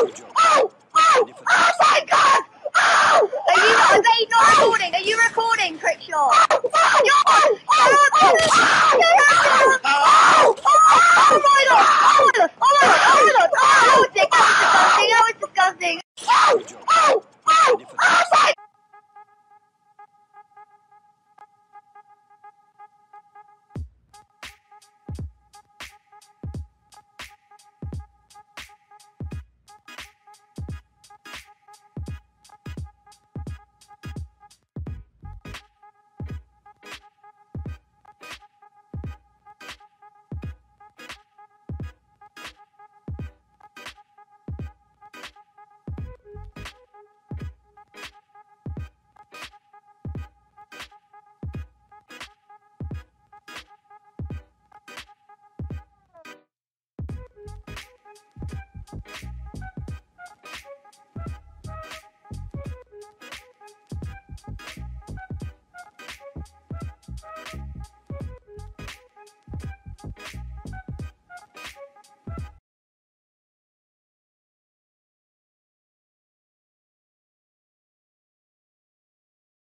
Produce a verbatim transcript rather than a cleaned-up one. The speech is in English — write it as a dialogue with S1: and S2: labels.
S1: Oh! Oh! Oh my God! Oh! Are you? Are they not recording? Are you recording, Crickshaw? Oh! Oh! Oh! Oh my God! Oh my God! Oh my God! Oh my God! Oh, that was disgusting! That was disgusting! That was disgusting!